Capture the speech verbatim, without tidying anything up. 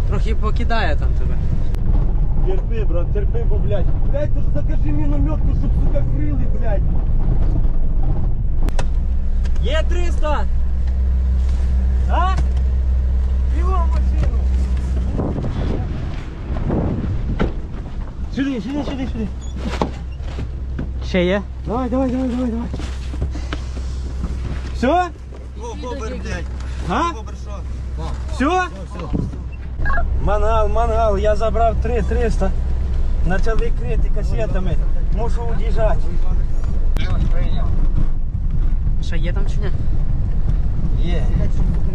Трохи покидає там тебе. Терпи, брат, терпи, бо, блядь. Блядь, то ж закажи мінометку, щоб, сука, крили, блядь. Є триста! А? Бігом машину. Сюди, сюди, сюди, сюди. Ще є? Давай, давай, давай, давай, давай. Все? О, бобер, блядь. А? Бобер, що? Все? Мангал, мангал, я забрав три триста. Почали крити касетами. Мушу удіжати. Ще є там чи ні? Є.